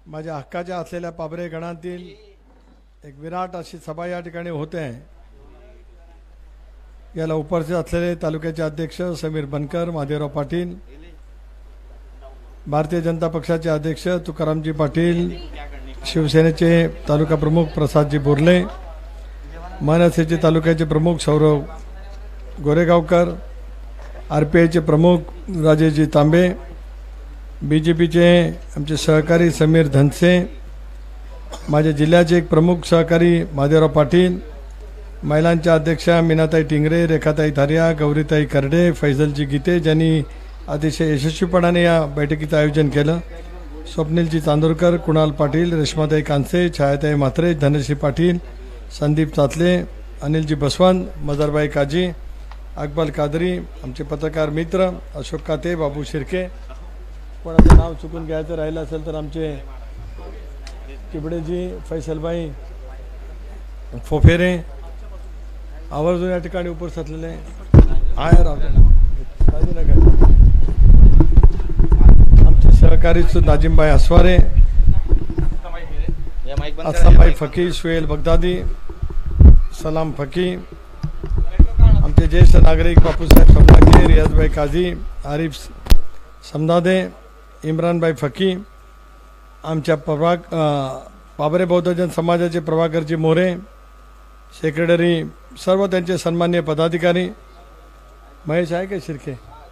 माझ्या हक्काच्या असलेल्या पाबरे गणातील एक विराट अशी सभा या ठिकाणी होते आहे। याला उपस्थित असलेले तालुक्याचे अध्यक्ष समीर बनकर, महादेवराव पाटील, भारतीय जनता पक्षाचे अध्यक्ष तुकारामजी पाटील, शिवसेनेचे तालुका प्रमुख प्रसादजी बोर्ले, मनसेचे तालुक्याचे प्रमुख सौरव गोरेगावकर, आरपीआयचे प्रमुख राजेशजी तांबे, बीजेपीचे आमचे सहकारी समीर धनसे, माझ्या जिल्ह्याचे एक प्रमुख सहकारी महादेवराव पाटील, महिलांच्या अध्यक्षा मीनाताई टिंगरे, रेखाताई धारिया, गौरीताई करडे, फैजलजी गीते, ज्यांनी अतिशय यशस्वीपणाने या बैठकीचं आयोजन केलं, स्वप्नीलजी चांदोरकर, कुणाल पाटील, रेश्माताई कांसे, छायाताई म्हात्रे, धनश्री पाटील, संदीप चातले, अनिलजी बसवंत, मजरबाई काजी, अकबल कादरी, आमचे पत्रकार मित्र अशोक काते, बाबू शिर्के, कोणाचं नाव चुकून घ्यायचं राहिलं असेल तर आमचे तिबडेजी, फैसलबाई फोफेरे आवर्जून या ठिकाणी उपस्थित असलेले आहे आमचे सहकारी नाजिमबाई अस्वारे, असलमबाई फकी, शुएल बगदादी, सलाम फकी, आमचे ज्येष्ठ नागरिक बापूसाहेब समनाके, रियाजबाई काझी, आरिफ समदादे, इम्रानबाई फकी, आमच्या पाबरे बौद्धजन समाजाचे प्रभाकरजी मोरे, सेक्रेटरी, सर्व त्यांचे सन्माननीय पदाधिकारी, महेश आहे का शिर्के,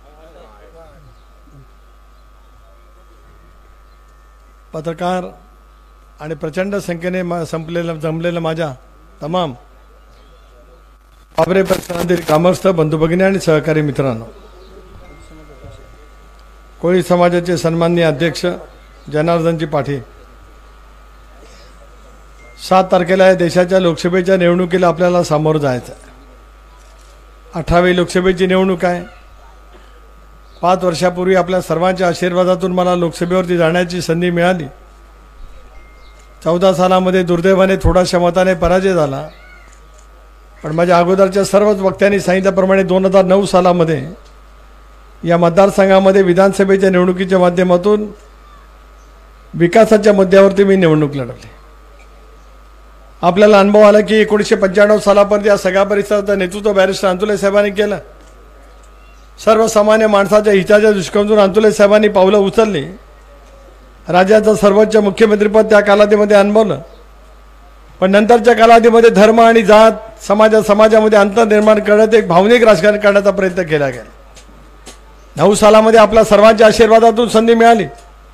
पत्रकार आणि प्रचंड संख्येने जमलेलं माझ्या तमाम पाबरे परिसरातील ग्रामस्थ बंधू भगिनी आणि सहकारी मित्रांनो, कोळी समाजाचे सन्माननीय अध्यक्ष जनार्दनजी पाटील, 7 तारखेला या देशाच्या लोकसभेच्या निवडणुकीला आपल्याला सामोरं जायचं आहे। 18वी लोकसभेची निवडणूक आहे। 5 वर्षापूर्वी आपल्या सर्वांच्या आशीर्वादातून मला लोकसभेवरती जाण्याची संधी मिळाली। 14 सालामध्ये दुर्दैवाने थोड्याशा मताने पराजय झाला, पण माझ्या अगोदरच्या सर्वच वक्त्यांनी सांगितल्याप्रमाणे 2009 सालामध्ये या मतदारसंघामध्ये विधानसभेच्या निवडणुकीच्या माध्यमातून विकासाच्या मुद्द्यावरती मी निवडणूक लढवली। आपल्याला अनुभव आला की 1995 सालापर्यंत या सगळ्या परिसराचं नेतृत्व बॅरिस्टर अंतुले साहेबांनी केलं। सर्वसामान्य माणसाच्या हिताच्या दृष्टिकोनातून अंतुले साहेबांनी पावलं उचलली। राज्याचं सर्वोच्च मुख्यमंत्रीपद त्या कालावधीमध्ये अनुभवलं, पण नंतरच्या कालावधीमध्ये धर्म आणि जात समाजामध्ये अंतर निर्माण करण्यात एक भावनिक राजकारण करण्याचा प्रयत्न केला गेला। 9 सालामध्ये आपल्या सर्वांच्या आशीर्वादातून संधी मिळाली।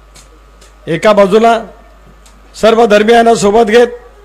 एका बाजूला सर्व धर्मियांना सोबत घेत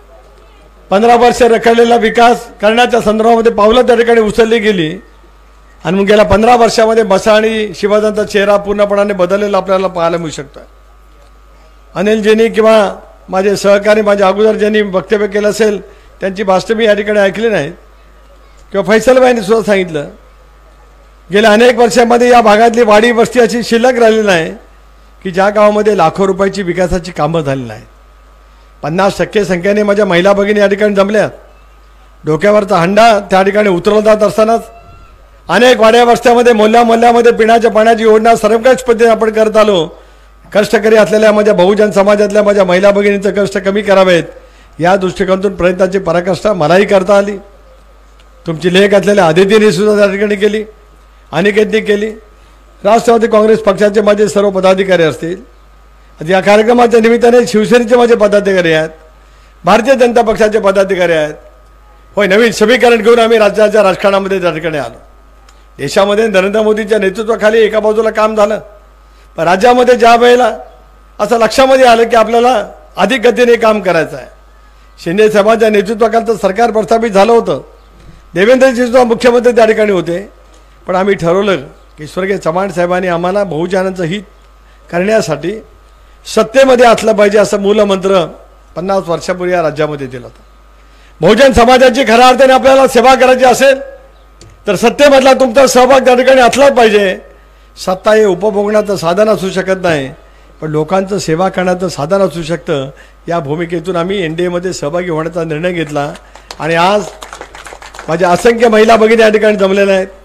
15 वर्ष रखडलेला विकास करण्याच्या संदर्भामध्ये पावलं त्या ठिकाणी उचलली गेली आणि मग गेल्या 15 वर्षामध्ये बसा आणि शिवाजांचा चेहरा पूर्णपणाने बदललेला आपल्याला पाहायला मिळू शकतो। अनिलजींनी किंवा माझे सहकारी माझ्या अगोदर ज्यांनी वक्तव्य केलं असेल त्यांची भाषणे मी या ठिकाणी ऐकली नाहीत, किंवा फैसलबाईंनी सुद्धा सांगितलं, गेल्या अनेक वर्षांमध्ये या भागातली वाडी वस्ती अशी शिल्लक राहिलेली नाही की ज्या गावामध्ये लाखो रुपयाची विकासाची कामं झालेली आहेत। 50% संख्येने माझ्या महिला भगिनी या ठिकाणी जमल्यात। डोक्यावरचा हंडा त्या ठिकाणी उतरवला जात असतानाच अनेक वाड्या वस्त्यामध्ये मोहल्ल्यामध्ये पिण्याच्या पाण्याची योजना सर्वकष पद्धतीने आपण करत आलो। कष्टकरी असलेल्या माझ्या बहुजन समाजातल्या माझ्या महिला भगिनींचं कष्ट कमी करावेत या दृष्टिकोनातून प्रयत्नाची पराकाष्ठा मलाही करता आली। तुमची लेख असलेल्या आदितीने सुद्धा त्या ठिकाणी केली, अनिकेतनी केली, राष्ट्रवादी काँग्रेस पक्षाचे माझे सर्व पदाधिकारी असतील, या कार्यक्रमाच्या निमित्ताने शिवसेनेचे माझे पदाधिकारी आहेत, भारतीय जनता पक्षाचे पदाधिकारी आहेत। होय, नवीन समीकरण घेऊन आम्ही राज्याच्या राजकारणामध्ये त्या ठिकाणी आलो। देशामध्ये नरेंद्र मोदींच्या नेतृत्वाखाली एका बाजूला काम झालं, पण राज्यामध्ये ज्या वेळेला असं लक्षामध्ये आलं की आपल्याला अधिक गतीने काम करायचं आहे। शिंदे साहेबांच्या नेतृत्वाखालचं सरकार प्रस्थापित झालं होतं, देवेंद्रजी सुद्धा मुख्यमंत्री त्या ठिकाणी होते, पण आम्ही ठरवलं की स्वर्गीय चव्हाण साहेबांनी आम्हाला बहुजनांचं हित करण्यासाठी सत्तेमध्ये असलं पाहिजे असं मूलमंत्र 50 वर्षापूर्वी या राज्यामध्ये दिलं होतं। बहुजन समाजाची खऱ्या अर्थाने आपल्याला सेवा करायची असेल तर सत्तेमधला तुमचा सहभाग त्या ठिकाणी असलाच पाहिजे। सत्ता हे उपभोगण्याचं साधन असू शकत नाही, पण लोकांचं सेवा करण्याचं साधन असू शकतं। या भूमिकेतून आम्ही एनडीएमध्ये सहभागी होण्याचा निर्णय घेतला आणि आज माझ्या असंख्य महिला भगिनी या ठिकाणी जमलेल्या आहेत।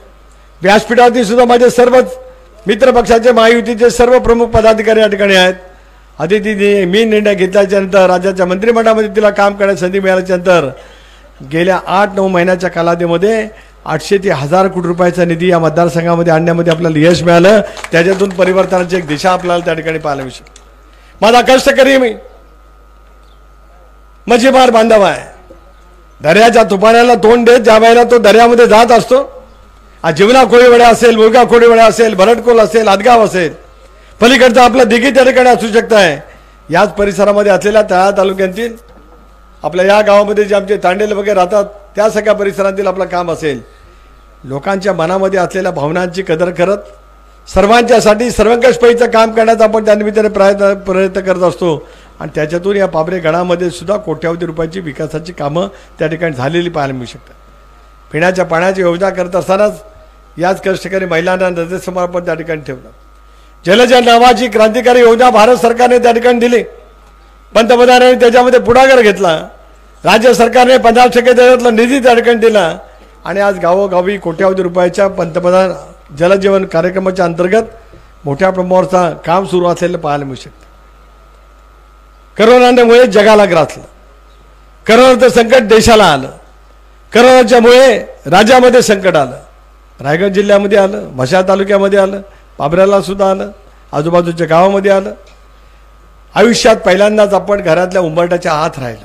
व्यासपीठावरती सुद्धा माझे सर्वच मित्रपक्षाचे महायुतीचे सर्व प्रमुख पदाधिकारी या ठिकाणी आहेत। आदितीने मी निर्णय घेतल्याच्यानंतर राज्याच्या मंत्रिमंडळामध्ये तिला काम करण्याची संधी मिळाल्याच्यानंतर गेल्या 8-9 महिन्याच्या कालावधीमध्ये 800 ते 1000 कोटी रुपयाचा निधी या मतदारसंघामध्ये आणण्यामध्ये आपल्याला यश मिळालं. त्याच्यातून परिवर्तनाची एक दिशा आपल्याला त्या ठिकाणी पाहायला मिळू शकते. माझा कष्टकरी मी मच्छीमार बांधव आहे. दर्याच्या तुफानाला तोंड देत ज्या वेळेला तो दर्यामध्ये जात असतो, जिवना कोळीवड्या असेल, मुलगा कोळीवड्या असेल, भरटकोल असेल, आदगाव असेल, पलीकडचं आपलं दिघी त्या ठिकाणी असू शकतं आहे. याच परिसरामध्ये असलेल्या तळा तालुक्यातील आपल्या या गावामध्ये जे आमचे तांडेल वगैरे राहतात त्या सगळ्या परिसरातील आपलं काम असेल. लोकांच्या मनामध्ये असलेल्या भावनांची कदर करत सर्वांच्यासाठी सर्वंकषपैचं काम करण्याचा आपण त्यानिमित्ताने प्रयत्न करत असतो. आणि त्याच्यातून या पाबरे गणामध्ये सुद्धा कोट्यावधी रुपयाची विकासाची कामं त्या ठिकाणी झालेली पाहायला मिळू शकतात. पिण्याच्या पाण्याची योजना करत असतानाच याच कष्टकरी महिलांना नजरेसमोर आपण त्या ठिकाणी ठेवलं. जलजल नावाची क्रांतिकारी योजना भारत सरकारने त्या ठिकाणी दिली. पंतप्रधानांनी त्याच्यामध्ये पुढाकार घेतला. राज्य सरकारने 50% त्याच्यातला निधी त्या ठिकाणी दिला. आणि आज गावोगावी कोट्यावधी रुपयाच्या पंतप्रधान जलजीवन कार्यक्रमाच्या अंतर्गत मोठ्या प्रमाणावरचा काम सुरू असलेलं पाहायला मिळू शकतं. करोनामुळे जगाला ग्रासलं. करोनाचं संकट देशाला आलं. करोनाच्यामुळे राज्यामध्ये संकट आलं. रायगड जिल्ह्यामध्ये आलं, म्हशा तालुक्यामध्ये आलं, पाबऱ्याला सुद्धा आलं, आजूबाजूच्या गावामध्ये आलं. आयुष्यात पहिल्यांदाच आपण घरातल्या उंबरट्याच्या आत राहिलं.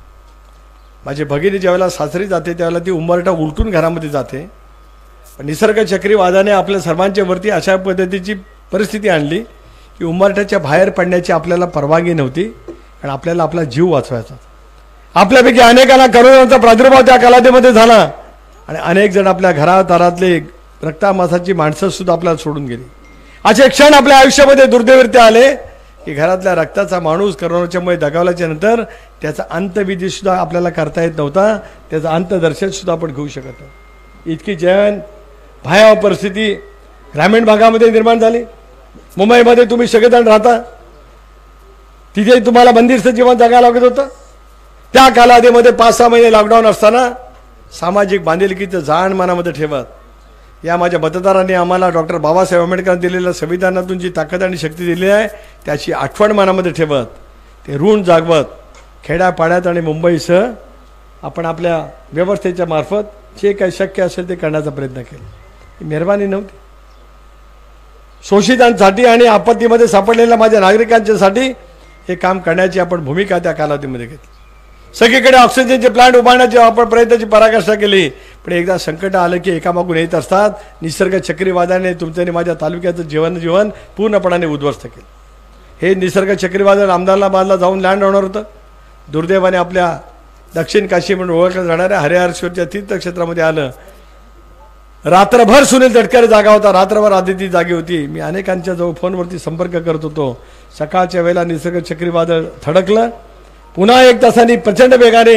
माझी भगिनी ज्यावेळेला सासरी जाते त्यावेळेला ती उंबरटा उलटून घरामध्ये जाते. पण निसर्ग चक्रीवादाने आपल्या सर्वांच्या वरती अशा पद्धतीची परिस्थिती आणली की उंबरट्याच्या बाहेर पडण्याची आपल्याला परवानगी नव्हती. कारण आपल्याला आपला जीव वाचवायचा. आपल्यापैकी अनेकांना करोनाचा प्रादुर्भाव त्या कालावधीमध्ये झाला आणि अनेक जण आपल्या घरादारातले रक्तामासाची माणसं सुद्धा आपल्याला सोडून गेली. असे क्षण आपल्या आयुष्यामध्ये दुर्दैवाने आले की घरातल्या रक्ताचा माणूस करोनाच्यामुळे दगावल्याच्या नंतर त्याचा अंत्यविधी सुद्धा आपल्याला करता येत नव्हता. त्याचं अंत्यदर्शन सुद्धा आपण घेऊ शकत नव्हतो. इतकी भयावह परिस्थिती ग्रामीण भागामध्ये निर्माण झाली. मुंबईमध्ये तुम्ही सगळेजण राहता, तिथे तुम्हाला बंदिस्त जीवन जगायला लागत होतं. त्या कालावधीमध्ये 5-6 महिने लॉकडाऊन असताना सामाजिक बांधिलकीचं जाण मनामध्ये ठेवत या माझ्या मतदारांनी आम्हाला डॉक्टर बाबासाहेब आंबेडकरांनी दिलेल्या संविधानातून जी ताकद आणि शक्ती दिली आहे त्याची आठवण मनामध्ये ठेवत ते ऋण जागवत खेड्यापाड्यात आणि मुंबईसह आपण आपल्या व्यवस्थेच्या मार्फत जे काही शक्य असेल ते करण्याचा प्रयत्न केला. ही मेहरबानी नव्हती. शोषितांसाठी आणि आपत्तीमध्ये सापडलेल्या माझ्या नागरिकांच्यासाठी हे काम करण्याची आपण भूमिका त्या कालावधीमध्ये घेतली. सगळीकडे ऑक्सिजनचे प्लांट उभारण्याची आपण प्रयत्नाची पराकाष्ठा केली. पण एकदा संकट आलं की एकामागून येत असतात. निसर्ग चक्रीवादळाने तुमच्याने माझ्या तालुक्याचं जीवन पूर्णपणाने उद्ध्वस्त केलं. हे निसर्ग चक्रीवादळ अहमदाबादला जाऊन लँड होणार होतं. दुर्दैवाने आपल्या दक्षिण काशी म्हणून ओळखल्या जाणाऱ्या हरिहरेश्वरच्या तीर्थक्षेत्रामध्ये आलं. रात्रभर सुनील तटकरे जागा होता, रात्रभर आदिती जागी होती. मी अनेकांच्या जवळ फोनवरती संपर्क करत होतो. सकाळच्या वेळेला निसर्ग चक्रीवादळ थडकलं. पुन्हा 1 तासांनी प्रचंड वेगाने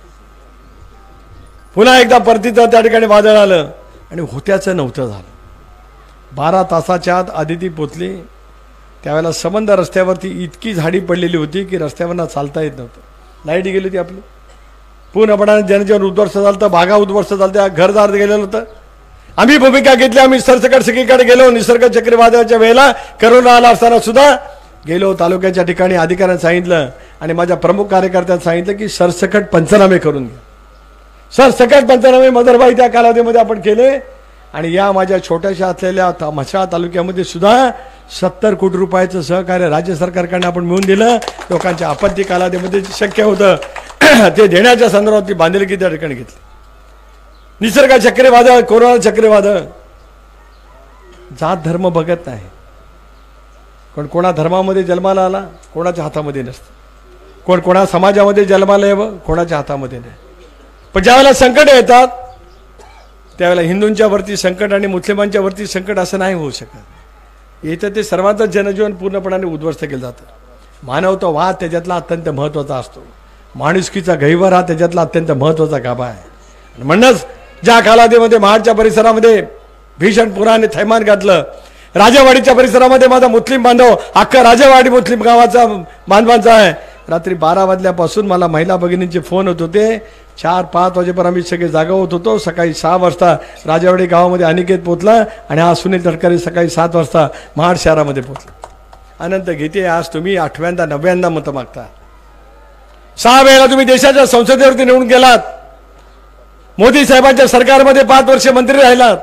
पुन्हा एकदा परतीचं त्या ठिकाणी वादळ आलं आणि होत्याचं नव्हतं झालं. 12 तासाच्या आत आदिती पोचली. त्यावेळेला संबंध रस्त्यावरती इतकी झाडी पडलेली होती की रस्त्यावरनं चालता येत नव्हतं. लाईट गेली होती आपली. पूर्णपणाने जनजीवन उद्ध्वस्त झालं होतं. बागा उद्ध्वस्त झालं होत्या. घरदार गेलेलं होतं. आम्ही भूमिका घेतली. आम्ही सरसकट सगळीकडे गेलो. निसर्ग चक्रीवादळाच्या वेळेला करोना आला असताना सुद्धा गेलो. तालुक्याच्या ठिकाणी अधिकाऱ्यांनी सांगितलं आणि माझ्या प्रमुख कार्यकर्त्यांनी सांगितलं की सरसकट पंचनामे करून घ्या. सरसकट पंचनामे मदरबाई त्या कालावधीमध्ये आपण केले. आणि या माझ्या छोट्याशा असलेल्या म्हशा तालुक्यामध्ये सुद्धा 70 कोटी रुपयाचं सहकार्य राज्य सरकारकडनं आपण मिळवून दिलं. लोकांच्या आपत्ती कालावधीमध्ये शक्य होतं ते देण्याच्या संदर्भात ती बांधिलकी त्या ठिकाणी घेतली. निसर्ग चक्रीवादळ, कोरोना चक्रीवादळ जात धर्म बघत नाही. पण कोणा धर्मामध्ये जन्माला आला कोणाच्या हातामध्ये नसतं. कोण कोणा समाजामध्ये जन्माला यावं कोणाच्या हातामध्ये नाही. पण ज्यावेळेला संकट येतात त्यावेळेला हिंदूंच्या वरती संकट आणि मुस्लिमांच्या वरती संकट असं नाही होऊ शकत. येतं ते सर्वांचं जनजीवन पूर्णपणाने उद्ध्वस्त केलं जातं. मानवता वाद त्याच्यातला अत्यंत महत्त्वाचा असतो. माणुसकीचा गहिवर हा त्याच्यातला अत्यंत महत्त्वाचा गाभा आहे. म्हणूनच ज्या कालावधीमध्ये महाडच्या परिसरामध्ये भीषण पुराने थैमान घातलं. राजेवाडीच्या परिसरामध्ये माझा मुस्लिम बांधव अख्खा राजेवाडी मुस्लिम गावाचा बांधवांचा आहे. रात्री 12 वाजल्यापासून मला महिला भगिनींचे फोन होत होते. 4-5 वाजेपर्यंत आम्ही सगळे जागा होत होतो. सकाळी 6 वाजता राजेवाडी गावामध्ये अनिकेत पोचला आणि हा सुनील तटकरे सकाळी 7 वाजता महाड शहरामध्ये पोचला. अनंत गीते आज तुम्ही 8व्यांदा 9व्यांदा मतं मागता. 6 वेळा तुम्ही देशाच्या संसदेवरती निवडून गेलात. मोदी साहेबांच्या सरकारमध्ये 5 वर्ष मंत्री राहिलात.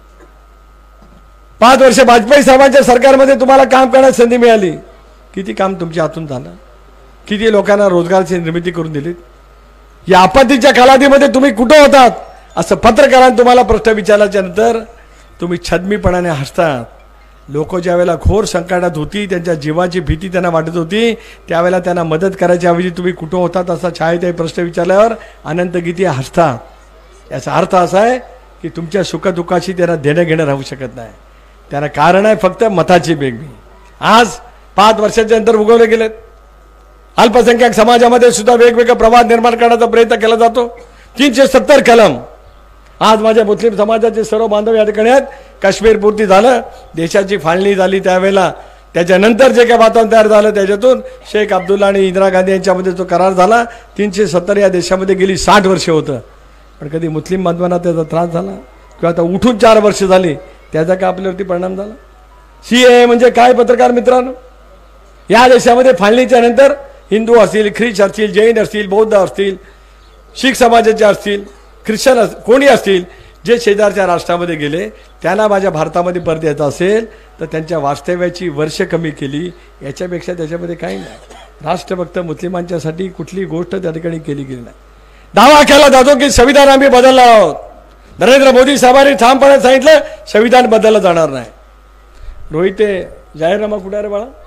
5 वर्ष वाजपेयी साहेबांच्या सरकारमध्ये तुम्हाला काम करण्याची संधी मिळाली. किती काम तुमच्या हातून झालं, किती लोकांना रोजगाराची निर्मिती करून दिलीत. या आपत्तीच्या कालावधीमध्ये तुम्ही कुठं होतात असं पत्रकारांनी तुम्हाला प्रश्न विचारल्याच्या नंतर तुम्ही छद्मीपणाने हसतात. लोक ज्या वेळेला घोर संकटात होती, त्यांच्या जीवाची भीती त्यांना वाटत होती, त्यावेळेला त्यांना मदत करायच्या ऐवजी तुम्ही कुठं होतात असा छायाताई प्रश्न विचारल्यावर अनंत गीते हसतात. याचा अर्थ असा आहे की तुमच्या सुखदुःखाशी त्यांना देणं घेणं राहू शकत नाही. त्यांना कारण आहे फक्त मताची बेगमी. आज 5 वर्षाच्या नंतर उगवले गेलेत. अल्पसंख्याक समाजामध्ये सुद्धा वेगवेगळे प्रवाद निर्माण करण्याचा प्रयत्न केला जातो. 370 कलम. आज माझ्या मुस्लिम समाजाचे सर्व बांधव या ठिकाणी आहेत. काश्मीर पूर्ती झालं, देशाची फाळणी झाली त्यावेळेला, त्याच्यानंतर जे काही वातावरण तयार झालं त्याच्यातून शेख अब्दुल्ला आणि इंदिरा गांधी यांच्यामध्ये जो करार झाला, 370 या देशामध्ये गेली 60 वर्षे होतं. पण कधी मुस्लिम बांधवांना त्याचा त्रास झाला किंवा आता उठून 4 वर्ष झाली त्याचा काय आपल्यावरती परिणाम झाला? CAA म्हणजे काय पत्रकार मित्रांनो? या देशामध्ये फाळणीच्या नंतर हिंदू असतील, ख्रिश्चन असतील, जैन असतील, बौद्ध असतील, शीख समाजाचे असतील, ख्रिश्चन कोणी असतील, जे शेजारच्या राष्ट्रामध्ये गेले त्यांना माझ्या भारतामध्ये परत यायचं असेल तर त्यांच्या वास्तव्याची वर्ष कमी केली. याच्यापेक्षा त्याच्यामध्ये काही नाही. राष्ट्र फक्त मुस्लिमांच्यासाठी कुठली गोष्ट त्या ठिकाणी केली गेली नाही. दावा केला जातो की संविधान आम्ही बदललं आहोत. नरेंद्र मोदी साहेबांनी ठामपणे सांगितलं संविधान बदललं जाणार नाही. रोहित, ते जाहीरनामा कुठे रे बाळा?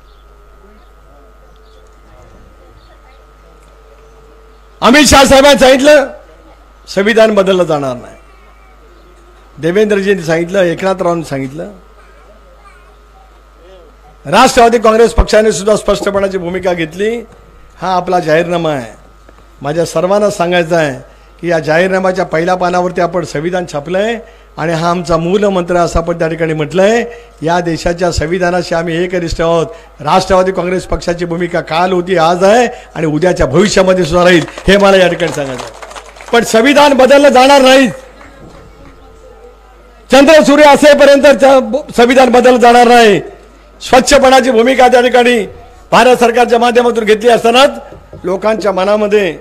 अमित शाह साहेबांनी सांगितलं संविधान बदललं जाणार नाही. देवेंद्रजींनी सांगितलं, एकनाथरावांनी सांगितलं. राष्ट्रवादी काँग्रेस पक्षाने सुद्धा स्पष्टपणाची भूमिका घेतली. हा आपला जाहीरनामा आहे. माझ्या सर्वांना सांगायचं आहे की या जाहीरनाम्याच्या पहिल्या पानावरती आपण संविधान छापलंय आणि हा आमचा मूल मंत्र असं आपण त्या ठिकाणी म्हटलंय. या देशाच्या संविधानाशी आम्ही एकनिष्ठ आहोत. राष्ट्रवादी काँग्रेस पक्षाची भूमिका काल होती, आज आहे आणि उद्याच्या भविष्यामध्ये सुद्धा राहील, हे मला या ठिकाणी सांगायचं आहे. पण संविधान बदललं जाणार नाही. चंद्र सूर्य असेपर्यंत संविधान बदललं जाणार नाही. स्वच्छपणाची भूमिका त्या ठिकाणी भारत सरकारच्या माध्यमातून घेतली असतानाच लोकांच्या मनामध्ये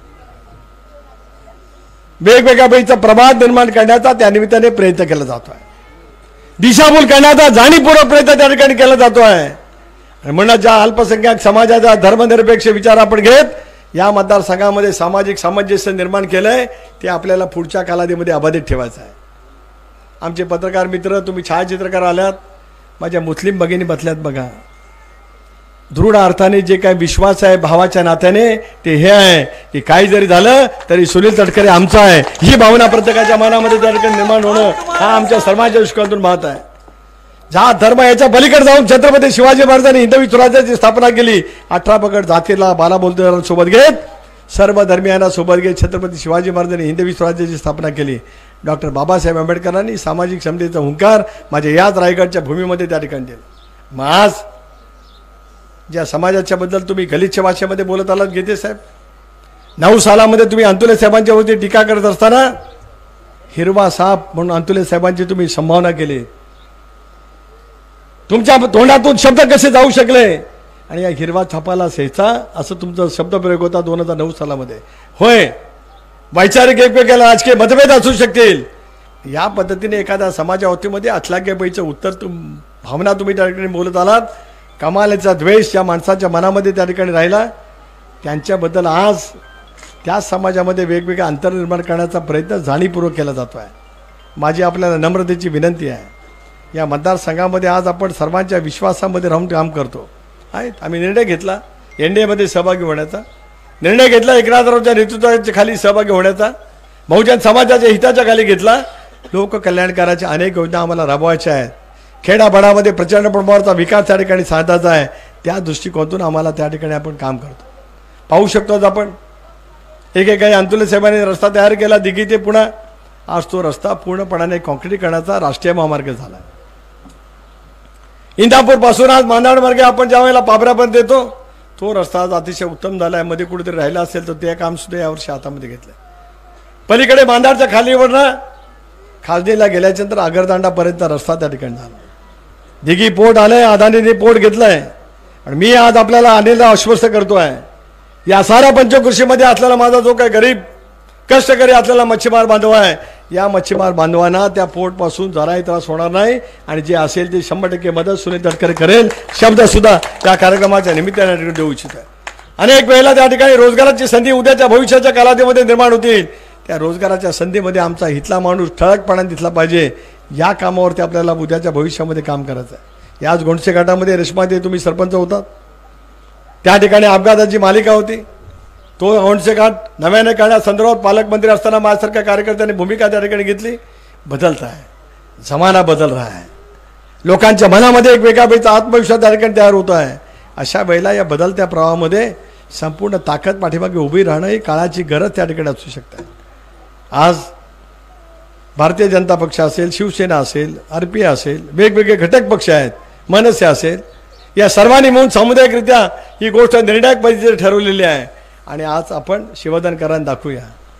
वेगवेगळ्या पैकीचा प्रभाव निर्माण करण्याचा त्या निमित्ताने प्रयत्न केला जातो आहे. दिशाभूल करण्याचा जाणीवपूर्वक प्रयत्न त्या ठिकाणी केला जातो आहे. म्हणून ज्या अल्पसंख्याक समाजाचा धर्मनिरपेक्ष विचार आपण घेत या मतदारसंघामध्ये सामाजिक सामंजस्य निर्माण केलंय, ते आपल्याला पुढच्या कालावधीमध्ये अबाधित ठेवायचं आहे. आमचे पत्रकार मित्र, तुम्ही छायाचित्रकार आल्यात, माझ्या मुस्लिम भगिनी बसल्यात बघा. दृढ अर्थाने जे काही विश्वास आहे भावाच्या नात्याने ते हे आहे की काही जरी झालं तरी सुनील तटकरे आमचा आहे, ही भावना प्रत्येकाच्या मनामध्ये त्या ठिकाणी निर्माण होणं हा आमच्या सर्वांच्या दृष्टिकोनातून महत्त्व आहे. जात धर्म याच्या पलीकडे जाऊन छत्रपती शिवाजी महाराजांनी हिंदवी स्वराज्याची स्थापना केली. 18 पगड जातीला बाला बोलतो सोबत घेत, सर्व धर्मियांना सोबत घेत छत्रपती शिवाजी महाराजांनी हिंदवी स्वराज्याची स्थापना केली. डॉक्टर बाबासाहेब आंबेडकरांनी सामाजिक समतेचा हुंकार माझ्या याच रायगडच्या भूमीमध्ये त्या ठिकाणी दिला. मग आज ज्या समाजाच्या बद्दल तुम्ही गलिच्छ भाषेमध्ये बोलत आलात गीते साहेब, 9 सालामध्ये तुम्ही अंतुले साहेबांच्या वरती टीका करत असताना हिरवा साप म्हणून अंतुले साहेबांची तुम्ही संभावना केली. तुमच्या तोंडातून शब्द कसे जाऊ शकले आणि या हिरवा छापाला सेचा असं तुमचा शब्दप्रयोग होता 2009 सालामध्ये. होय, वैचारिक वेगवेगळ्या राजकीय मतभेद असू शकतील, या पद्धतीने एखाद्या समाजावतीमध्ये अथलाग्यपैचं उत्तर भावना तुम्ही त्या ठिकाणी बोलत आलात. कमालीचा द्वेष या माणसाच्या मनामध्ये त्या ठिकाणी राहिला. त्यांच्याबद्दल आज त्या समाजामध्ये वेगवेगळे अंतर निर्माण करण्याचा प्रयत्न जाणीवपूर्वक केला जातो आहे. माझी आपल्याला नम्रतेची विनंती आहे, या मतदारसंघामध्ये आज आपण सर्वांच्या विश्वासामध्ये राहून काम करतो आहेत. आम्ही निर्णय घेतला NDAमध्ये सहभागी होण्याचा, निर्णय घेतला एकनाथरावच्या नेतृत्वाच्या खाली सहभागी होण्याचा, बहुजन समाजाच्या हिताच्या खाली घेतला. लोक कल्याणकाराच्या अनेक योजना आम्हाला राबवायच्या आहेत. खेडापाड्यामध्ये प्रचंड प्रमाणाचा विकास त्या ठिकाणी साधायचा आहे. त्या दृष्टिकोनातून आम्हाला त्या ठिकाणी आपण काम करतो. पाहू शकतो आपण एकेकाळी अंतुले साहेबांनी रस्ता तयार केला दिघी ते पुणा. आज तो रस्ता पूर्णपणाने कॉन्क्रीटीकरणाचा राष्ट्रीय महामार्ग झाला. इंदापूर पासून आज मांदाड मार्गे आपण ज्या वेळेला पाबरापर्यंत येतो तो रस्ता आज अतिशय उत्तम झाला आहे. मध्ये कुठेतरी राहिला असेल तर ते काम सुद्धा यावर्षी हातामध्ये घेतलं. पलीकडे मांदाडच्या खालीवरनं खाजनीला गेल्याच्यानंतर आगरदांडापर्यंत रस्ता त्या ठिकाणी झाला. दिघी पोट आलंय, अदानीने पोट घेतलंय. आणि मी आज आपल्याला अनेकदा आश्वस्त करतोय, या साऱ्या पंचकृषीमध्ये असलेला माझा जो काही गरीब कष्टकरी असलेला मच्छीमार बांधव आहे, या मच्छीमार बांधवांना त्या पोटपासून जराही त्रास होणार नाही. आणि जे असेल ते 100% मदत सुनील तटकरे करेल, शब्द सुद्धा त्या कार्यक्रमाच्या निमित्ताने देऊ इच्छित आहे. अनेक वेळेला त्या ठिकाणी रोजगाराची संधी उद्याच्या भविष्याच्या कालावधीमध्ये निर्माण होतील. त्या रोजगाराच्या संधीमध्ये आमचा हितला माणूस ठळकपणाने दिसला पाहिजे. या कामावरती आपल्याला उद्याच्या भविष्यामध्ये काम करायचं आहे. याच गोंडसे घाटामध्ये रेशमाते तुम्ही सरपंच होतात, त्या ठिकाणी अपघाताची मालिका होती. तो गोंडसे घाट नव्याने करण्यासंदर्भात पालकमंत्री असताना माझ्यासारख्या कार्यकर्त्यांनी भूमिका त्या ठिकाणी घेतली. बदलता आहे, जमाना बदल रहा है, लोकांच्या मनामध्ये एक वेगळा प्रकारचा आत्मविश्वास त्या ठिकाणी तयार होतो आहे. अशा वेळेला या बदलत्या प्रवाहामध्ये संपूर्ण ताकद पाठीमागे उभी राहणं ही काळाची गरज त्या ठिकाणी असू शकते. आज भारतीय जनता पक्ष असेल, शिवसेना असेल, RP असेल, वेगवेगळे घटक पक्ष आहेत, मनसे असेल, या सर्वांनी मिळून सामुदायिकरित्या ही गोष्ट निर्णायक पद्धतीने ठरवलेली आहे. आणि आज आपण शिवदान करायला दाखवूया.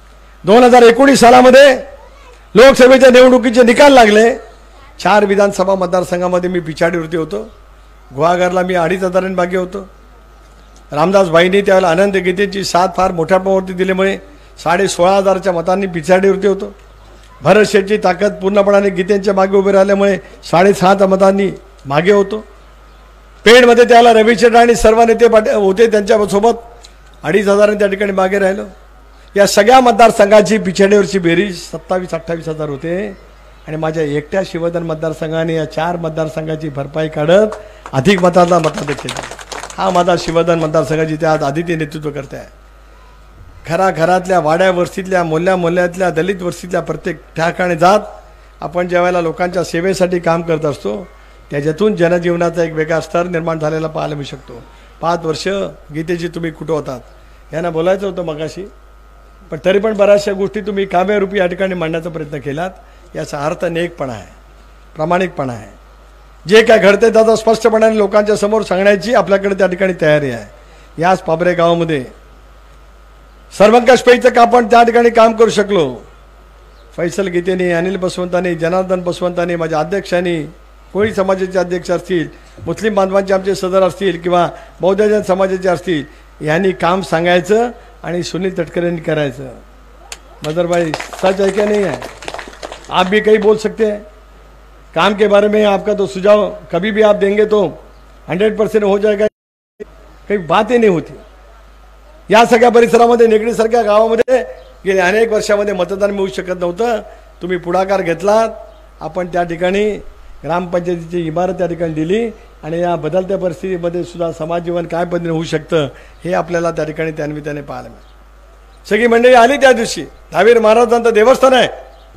2019 सालामध्ये लोकसभेच्या निवडणुकीचे निकाल लागले. 4 विधानसभा मतदारसंघामध्ये मी पिछाडीवरती होतो. गुहागरला मी 2,500 मागे होतो. रामदास भाईंनी त्यावेळेला अनंत गीतेची साथ फार मोठ्या प्रमाणावरती दिल्यामुळे 16,500च्या मतांनी पिछाडीवरती होतो. भरत शेठची ताकद पूर्णपणाने गीतेंच्या मागे उभे राहिल्यामुळे 6,500 मतांनी मागे होतो. पेडमध्ये त्याला रवी शेठ आणि सर्व नेते होते, त्यांच्यासोबत 2,500 त्या ठिकाणी मागे राहिलो. या सगळ्या मतदारसंघाची पिछाडीवरची बेरीज 27-28,000 होते. आणि माझ्या एकट्या शिवधन मतदारसंघाने या 4 मतदारसंघाची भरपाई काढत अधिक मताला मताधिक्य केला. हा माझा शिवधन मतदारसंघाची त्या आदित्य नेतृत्व करते आहे. घराघरातल्या, वाड्या वस्तीतल्या, मोहल्ल्यातल्या, दलित वस्तीतल्या प्रत्येक ठिकाणी जात आपण ज्या वेळेला लोकांच्या सेवेसाठी काम करत असतो, त्याच्यातून जनजीवनाचा एक वेगळा स्तर निर्माण झालेला पाहायला मिळू शकतो. 5 वर्ष गीतेची तुम्ही कुठं होतात यांना बोलायचं होतं मगाशी, पण तरी पण बऱ्याचशा गोष्टी तुम्ही काव्यरूपी या ठिकाणी मांडण्याचा प्रयत्न केलात. याचा अर्थ नेकपणा आहे, प्रामाणिकपणा आहे. जे काय घडते त्याचा स्पष्टपणाने लोकांच्या समोर सांगण्याची आपल्याकडे त्या ठिकाणी तयारी आहे. याच पाबरे गावामध्ये सर्वंकषपेचं का आपण त्या ठिकाणी काम करू शकलो. फैसल गीतेने, अनिल बसवंतांनी, जनार्दन बसवंतांनी, माझ्या अध्यक्षांनी, कोळी समाजाचे अध्यक्ष असतील, मुस्लिम बांधवांचे आमचे सदर असतील किंवा बौद्धजन समाजाचे असतील, यांनी काम सांगायचं आणि सुनील तटकरेंनी करायचं. मदर भाई सच है क्या नहीं है? आप भी कहीं बोल सकते हैं काम के बारे में. आपका तो सुझाव कभी भी आप देंगे तो 100% हो जाएगा, काही बात ही नाही होती. या सगळ्या परिसरामध्ये निगडीसारख्या गावामध्ये गेले अनेक वर्षामध्ये मतदान मिळू शकत नव्हतं. तुम्ही पुढाकार घेतलात, आपण त्या ठिकाणी ग्रामपंचायतीची इमारत त्या ठिकाणी दिली. आणि या बदलत्या परिस्थितीमध्ये सुद्धा समाज जीवन काय पद्धतीने होऊ शकतं हे आपल्याला त्या ठिकाणी त्यानिमित्ताने पाहायला मिळालं. सगळी मंडळी आली त्या दिवशी. दहावीर महाराजांचं देवस्थान आहे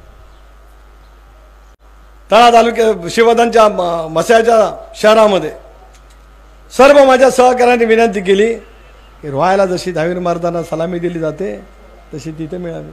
तळा तालुक्या शिवधनच्या मस्याच्या शहरामध्ये. सर्व माझ्या सहकार्याने विनंती केली की रोहायला जशी दहावीर महाराजांना सलामी दिली जाते तशी तिथे मिळावी.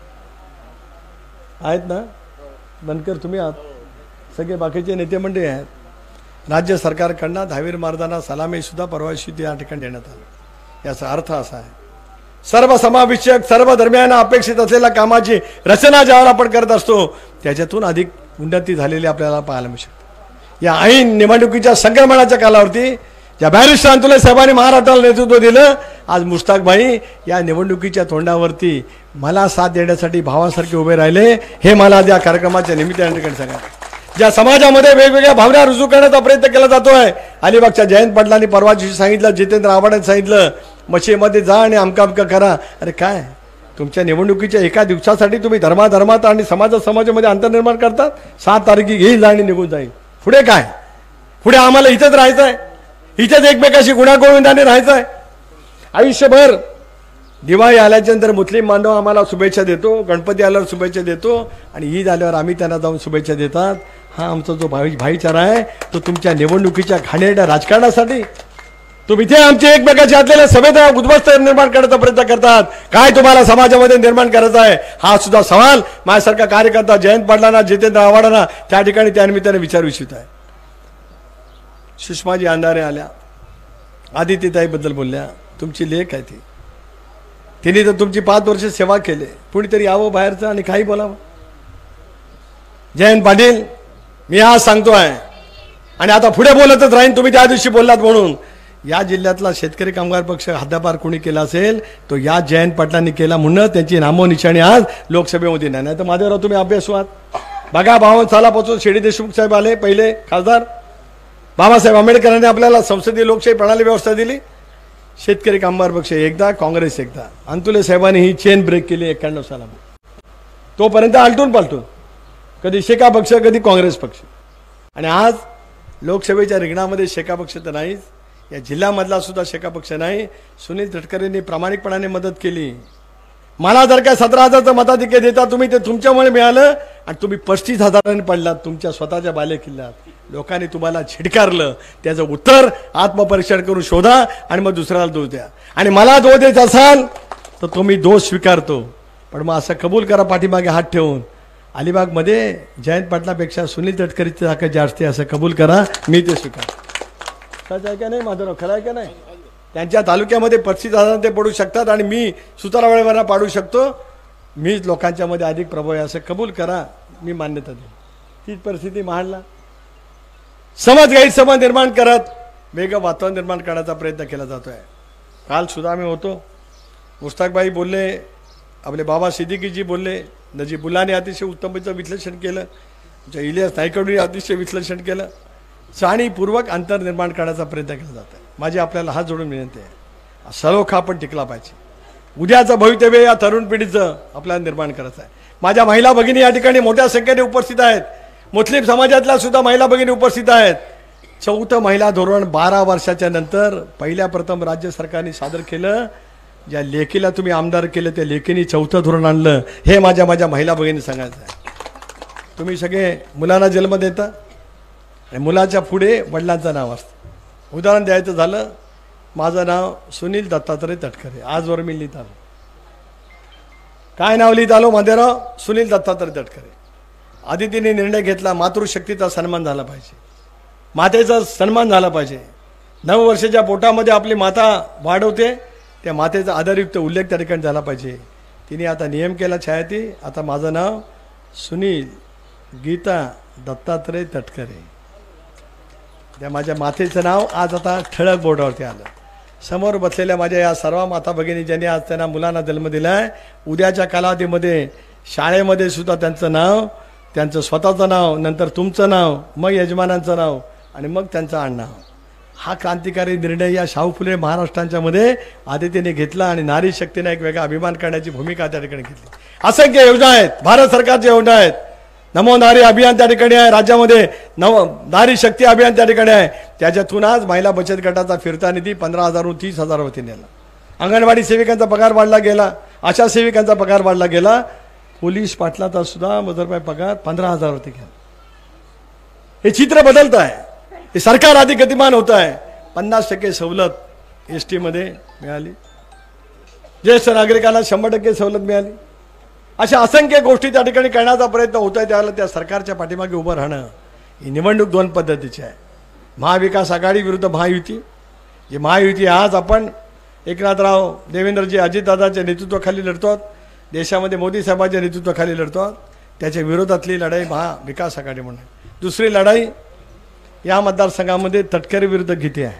आहेत ना बनकर, तुम्ही आहात, सगळे बाकीचे नेते मंडळी आहेत. राज्य सरकारकडनं दहावीर महाराजांना सलामी सुद्धा परवाशी या ठिकाणी देण्यात आलं. याचा अर्थ असा आहे, सर्व समावेशक, सर्व धर्मियांना अपेक्षित असलेल्या कामाची रचना ज्यावेळेला आपण करत असतो त्याच्यातून अधिक उन्नती झालेली आपल्याला पाहायला मिळू शकते. या ऐन निवडणुकीच्या संक्रमणाच्या कालावरती ज्या बॅरिस्टर अंतुले साहेबांनी महाराष्ट्राला नेतृत्व दिलं, आज मुश्ताक भाई या निवडणुकीच्या तोंडावरती मला साथ देण्यासाठी भावासारखे उभे राहिले. हे मला या कार्यक्रमाच्या निमित्ताने सांगा. ज्या समाजामध्ये वेगवेगळ्या भावना रुजू करण्याचा प्रयत्न केला जातोय. अलिबागच्या जयंत पाटलांनी परवा दिवशी सांगितलं, जितेंद्र आव्हाडांनी सांगितलं मशीमध्ये जा आणि अमका करा. अरे काय तुमच्या निवडणुकीच्या एका दिवसासाठी तुम्ही धर्मात आणि समाजामध्ये अंतर निर्माण करतात. 7 तारखे घेईल आणि निघून जाईल. पुढे काय? पुढे आम्हाला इथंच राहायचं आहे, इथेच एकमेकाशी गुणागोविंदाने राहायचं आहे आयुष्यभर. दिवाळी आल्याच्यानंतर मुस्लिम बांधव आम्हाला शुभेच्छा देतो, गणपती आल्यावर शुभेच्छा देतो आणि ईद आल्यावर आम्ही त्यांना जाऊन शुभेच्छा देतात. हा आमचा जो भाईचारा आहे तो तुमच्या निवडणुकीच्या घाणेरड्या राजकारणासाठी तुम्ही इथे आमचे एकमेकाशी असलेल्या सभेत उद्ध्वस्त निर्माण करण्याचा प्रयत्न करतात. काय तुम्हाला समाजामध्ये निर्माण करायचा आहे हा सुद्धा सवाल माझ्यासारखा कार्यकर्ता जयंत पाटलांना, जितेंद्र आव्हाडांना त्या ठिकाणी त्यानिमित्ताने विचारू इच्छित आहे. सुषमाजी अंधारे आल्या, आदित्यताईबद्दल बोलल्या. तुमची लेख आहे ती, तिने तर तुमची 5 वर्ष सेवा केली. कुणीतरी यावं बाहेरचं आणि काही बोलावं. जयंत पाटील, मी आज सांगतो आहे आणि आता पुढे बोलतच राहीन, तुम्ही त्या दिवशी बोललात म्हणून. या जिल्ह्यातला शेतकरी कामगार पक्ष हद्दपार कोणी केला असेल तो या जयंत पाटलांनी केला म्हणून त्यांची नामोनिशाणी आज लोकसभेमध्ये नाही तर माधवराव तुम्ही अभ्यासू आहात. बघा 52 सालापासून शेडी देशमुख साहेब आले, पहिले खासदार. बाबासाहेब आंबेडकरांनी आपल्याला संसदीय लोकशाही प्रणाली व्यवस्था दिली. शेतकरी कामगार पक्ष एकदा, काँग्रेस एकदा. अंतुले साहेबांनी ही चेन ब्रेक केली 91 सालामध्ये. तोपर्यंत आलटून पालटून कधी शेका पक्ष, कधी काँग्रेस पक्ष. आणि आज लोकसभेच्या रिंगणामध्ये शेका पक्ष तर नाहीच, या जिल्ह्यामधला सुद्धा शेका पक्ष नाही. सुनील तटकरेंनी प्रामाणिकपणाने मदत केली. मला जर काय 17,000चं मताधिक्य देता तुम्ही, ते तुमच्यामुळे मिळालं आणि तुम्ही 35,000 पडलात तुमच्या स्वतःच्या बाले किल्ल्यात. लोकांनी तुम्हाला झिडकारलं, त्याचं उत्तर आत्मपरीक्षण करून शोधा आणि मग दुसऱ्याला दोष द्या. आणि मला दोष देत असाल तर तुम्ही दोष स्वीकारतो, पण मग असं कबूल करा पाठीमागे हात ठेवून, अलिबागमध्ये जयंत पाटलापेक्षा सुनील तटकरेची ताकद जास्त आहे असं कबूल करा, मी ते स्वीकारतो. खरं आहे का नाही माधवराव, खरं आहे का नाही? त्यांच्या तालुक्यामध्ये 35,000 ते पडू शकतात आणि मी सुतारावळेवरना पाडू शकतो, मीच लोकांच्या मध्ये अधिक प्रभावी असं कबूल करा, मी मान्यता देईन. तीच परिस्थिती महाडला. समज गैरसमज निर्माण करत वेगळं वातावरण निर्माण करण्याचा प्रयत्न केला जातोय. काल सुद्धा आम्ही होतो, मुस्ताकबाई बोलले, आपले बाबा सिद्दीकीजी बोलले, नजीबुल्लाने अतिशय उत्तमचं विश्लेषण केलं, इलियास नायकडूंनी अतिशय विश्लेषण केलं. जाणीवपूर्वक अंतर निर्माण करण्याचा प्रयत्न केला जात आहे. माझी आपल्याला हात जोडून विनंती आहे, सलोखा पण टिकला पाहिजे. उद्याचं भवितव्य या तरुण पिढीचं आपल्याला निर्माण करायचं आहे. माझ्या महिला भगिनी या ठिकाणी मोठ्या संख्येने उपस्थित आहेत. मुस्लिम समाजातल्या सुद्धा महिला भगिनी उपस्थित आहेत. 4थं महिला धोरण 12 वर्षाच्या नंतर पहिल्या प्रथम राज्य सरकारने सादर केलं. ज्या लेकीला तुम्ही आमदार केलं त्या लेकीने 4थं धोरण आणलं, हे माझ्या महिला भगिनी सांगायचं आहे. तुम्ही सगळे मुलांना जन्म देता आणि मुलाच्या पुढे वडिलांचं नाव असतं. उदाहरण द्यायचं झालं, माझं नाव सुनील दत्तात्रय तटकरे, आजवर मी लिहित आलो. काय नाव लिहित आलो माधेराव? सुनील दत्तात्रय तटकरे. आदितीने निर्णय घेतला, मातृशक्तीचा सन्मान झाला पाहिजे, मातेचा सन्मान झाला पाहिजे. 9 वर्षाच्या पोटामध्ये आपली माता वाढवते, त्या मातेचा आदरयुक्त उल्लेख त्या ठिकाणी झाला पाहिजे. तिने आता नियम केला छायाती, आता माझं नाव सुनील गीता दत्तात्रय तटकरे. त्या माझ्या मातेचं नाव आज आता ठळक बोर्डावरती आलं. समोर बसलेल्या माझ्या या सर्व माता भगिनी ज्यांनी आज त्यांना मुलांना जन्म दिला आहे, उद्याच्या कालावधीमध्ये शाळेमध्ये सुद्धा त्यांचं नाव, त्यांचं स्वतःचं नाव, नंतर तुमचं नाव, मग यजमानांचं नाव आणि मग त्यांचं आडनाव. हा क्रांतिकारी निर्णय या शाहू फुले महाराष्ट्राच्या मध्ये आदितीने घेतला आणि नारी शक्तीने एक वेगळा अभिमान करण्याची भूमिका त्या ठिकाणी घेतली. असंख्य योजना आहेत, भारत सरकारच्या योजना आहेत. नमो नारी अभियान त्या ठिकाणी आहे राज्यामध्ये, नारी शक्ती अभियान त्या ठिकाणी आहे. त्याच्यातून आज महिला बचत गटाचा फिरता निधी 15,000 वरून 30,000 वरती नेला. अंगणवाडी सेविकांचा पगार वाढला गेला, आशा सेविकांचा पगार वाढला गेला. पोलीस पाटलाचा सुद्धा मजूरबाई पगार 15,000 वरती गेला. हे चित्र बदलत आहे, हे सरकार अधिक गतिमान होत आहे. 50% सवलत ST मध्ये मिळाली, ज्येष्ठ नागरिकांना 100% सवलत मिळाली. अशा असंख्य गोष्टी त्या ठिकाणी करण्याचा प्रयत्न होत आहे. त्याला त्या सरकारच्या पाठीमागे उभं राहणं. ही निवडणूक 2 पद्धतीची आहे, महाविकास आघाडी विरुद्ध महायुती. जी महायुती आज आपण एकनाथराव देवेंद्रजी अजितदादाच्या नेतृत्वाखाली लढतो, देशामध्ये मोदी साहेबांच्या नेतृत्वाखाली लढतो, त्याच्या विरोधातली लढाई महाविकास आघाडी म्हणून. दुसरी लढाई या मतदारसंघामध्ये तटकरे विरुद्ध गीते आहे,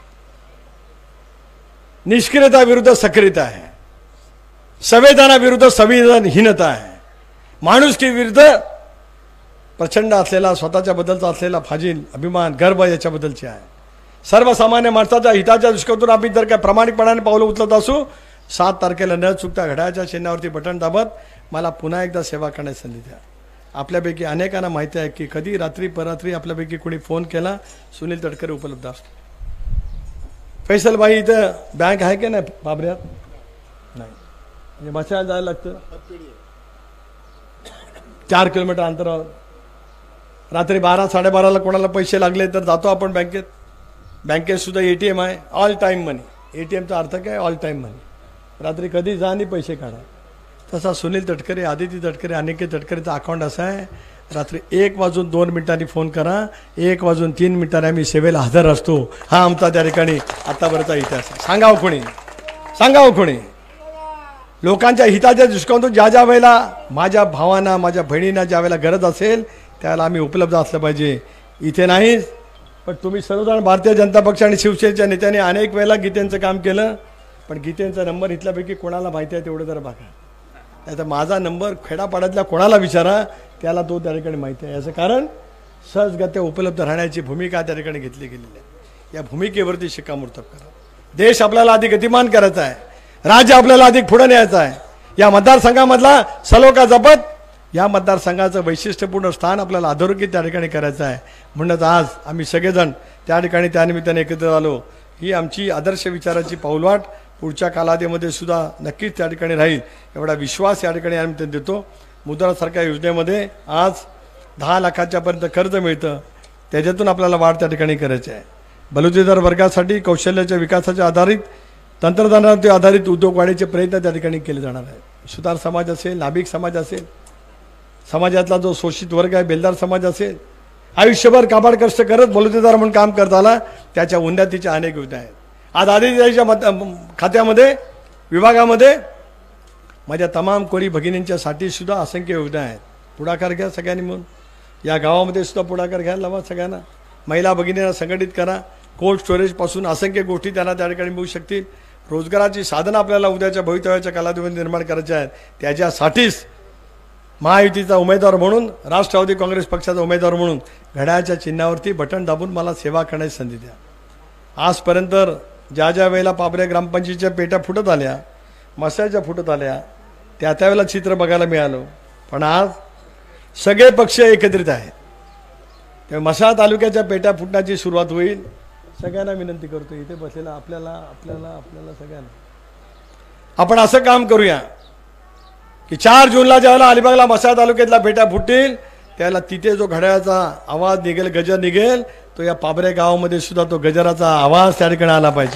निष्क्रियता विरुद्ध सक्रियता आहे, संवेदना विरुद्ध संवेदनहीनता आहे, माणुसकी विरुद्ध प्रचंड असलेला स्वतःच्या बद्दलचा असलेला फाजील अभिमान गर्व याच्याबद्दलची आहे. सर्वसामान्य माणसाच्या हिताच्या दृष्टीतून आम्ही जर काय प्रामाणिकपणाने पावलं उचलत असू, 7 तारखेला न चुकता घड्याळाच्या चिन्हावरती बटन दाबत मला पुन्हा एकदा सेवा करण्याची संधी द्या. आपल्यापैकी अनेकांना माहिती आहे की कधी रात्री परात्री आपल्यापैकी कोणी फोन केला, सुनील तटकरे उपलब्ध असतो. फैसलबाई इथं बँक आहे की नाही बाबऱ्यात? नाही, म्हणजे बसायला जायला लागतं 4 किलोमीटर अंतरावर. रात्री 12-12:30ला कोणाला पैसे लागले तर जातो आपण बँकेत. बँकेत सुद्धा ATM आहे, ऑल टाईम मनी. ATMचा अर्थ काय? All time money. रात्री कधी जा आणि पैसे काढा. तसा सुनील तटकरे, आदिती तटकरे, अनिकेत तटकरेचा अकाउंट असा आहे, रात्री 1:02 फोन करा, 1:03 आम्ही सेवेला हजर असतो. हा आमचा त्या ठिकाणी आतापर्यंतचा इतिहास आहे. सांगावं कोणी लोकांच्या हिताच्या दृष्टिकोनातून ज्या वेळेला माझ्या भावांना, माझ्या बहिणींना ज्या वेळेला गरज असेल त्याला आम्ही उपलब्ध असलं पाहिजे. इथे नाही पण तुम्ही सर्वजण भारतीय जनता पक्ष आणि शिवसेनेच्या नेत्यांनी अनेक वेळेला गीतेंचं काम केलं, पण गीतेंचा नंबर इथल्यापैकी कोणाला माहिती आहे तेवढं जरा बघा. आता माझा नंबर खेडापाड्यातल्या कोणाला विचारा, त्याला तो त्या ठिकाणी माहिती आहे. याचं कारण सहजगत्या उपलब्ध राहण्याची भूमिका त्या ठिकाणी घेतली गेलेली आहे. या भूमिकेवरती शिक्कामोर्तब करा. देश आपल्याला अधिक गतिमान करायचा आहे, राज्य आपल्याला अधिक पुढे न्यायचं आहे. या मतदारसंघामधला सलोखा जपत या मतदारसंघाचं वैशिष्ट्यपूर्ण स्थान आपल्याला अधोरेखित त्या ठिकाणी करायचं आहे. म्हणूनच आज आम्ही सगळेजण त्या ठिकाणी त्यानिमित्ताने एकत्र आलो. ही आमची आदर्श विचाराची पाऊलवाट पुढच्या कालावधीमध्ये सुद्धा नक्कीच त्या ठिकाणी राहील, एवढा विश्वास या ठिकाणी आम्ही देतो. मुद्रासारख्या योजनेमध्ये आज 10 लाखाच्यापर्यंत कर्ज मिळतं, त्याच्यातून आपल्याला वाढ त्या ठिकाणी करायची आहे. बलुतेदार वर्गासाठी कौशल्याच्या विकासाच्या आधारित तंत्रज्ञानावर आधारित उद्योग वाढीचे प्रयत्न त्या ठिकाणी केले जाणार आहेत. सुतार समाज असेल, नाभिक समाज असेल, समाजातला जो शोषित वर्ग आहे बेलदार समाज असेल, आयुष्यभर काबाड कष्ट करत बलुतेदार म्हणून काम करत आला, त्याच्या उन्नतीच्या अनेक योजना आहेत. आज आदिवासीच्या खात्यामध्ये विभागामध्ये माझ्या तमाम कोळी भगिनींच्यासाठी सुद्धा असंख्य योजना आहेत. पुढाकार घ्या सगळ्यांनी म्हणून. या गावामध्ये सुद्धा पुढाकार घ्यायला लावा सगळ्यांना. महिला भगिनींना संघटित करा. कोल्ड स्टोरेजपासून असंख्य गोष्टी त्यांना त्या ठिकाणी मिळू शकतील. रोजगाराची साधनं आपल्याला उद्याच्या भवितव्याच्या कालावधीमध्ये निर्माण करायच्या आहेत. त्याच्यासाठीच महायुतीचा उमेदवार म्हणून, राष्ट्रवादी काँग्रेस पक्षाचा उमेदवार म्हणून घड्याळाच्या चिन्हावरती बटन दाबून मला सेवा करण्याची संधी द्या. आजपर्यंत ज्या ज्या वेळेला पाबरे ग्रामपंचायतीच्या पेट्या फुटत आल्या, मसाच्या फुटत आल्या, त्या त्यावेळेला चित्र बघायला मिळालं. पण आज सगळे पक्ष एकत्रित आहेत. तेव्हा मसाळ तालुक्याच्या पेट्या फुटण्याची सुरुवात होईल. सगळ्यांना विनंती करतो, इथे बसलेला आपल्याला सगळ्यांना आपण असं काम करूया की 4 जूनला ज्यावेळेला अलिबागला मसाळ तालुक्यातल्या पेट्या फुटतील, त्यावेळेला तिथे जो घड्याळाचा आवाज निघेल, गजर निघेल, तो या पाबरे गावामध्ये सुद्धा तो गजराचा आवाज त्या ठिकाणी आला पाहिजे.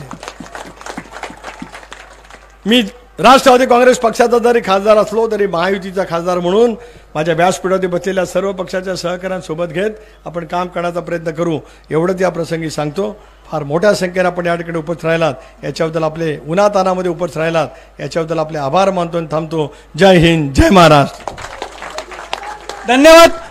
मी राष्ट्रवादी काँग्रेस पक्षाचा जरी खासदार असलो तरी महायुतीचा खासदार म्हणून माझ्या व्यासपीठावरती बसलेल्या सर्व पक्षाच्या सहकाऱ्यांसोबत घेत आपण काम करण्याचा प्रयत्न करू, एवढंच या प्रसंगी सांगतो. फार मोठ्या संख्येने आपण या ठिकाणी उपस्थित राहिलात, याच्याबद्दल आपले उन्हातानामध्ये उपस्थित राहिलात, याच्याबद्दल आपले आभार मानतो आणि थांबतो. जय हिंद, जय महाराष्ट्र. धन्यवाद.